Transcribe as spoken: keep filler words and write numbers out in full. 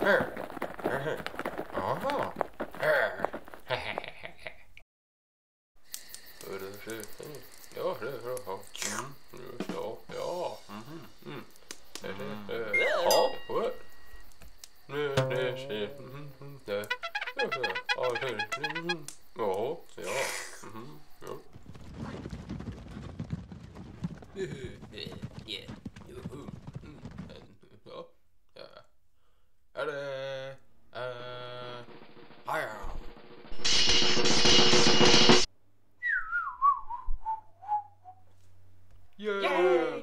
Jaha. Ja, det är bra. Ja, ja. Mhm. Mm. Ja, vad? Nu, det ser. Mhm. Det. Ja, det. Ja, ja. Mhm. Ja. Yeah. Juhu. Mm. Ja. Ja. Är det eh haja. Yeah.